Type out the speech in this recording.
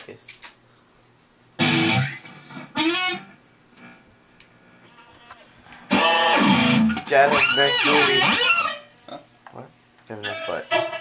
kiss. Jad has nice booty. Huh? What? You have a nice butt.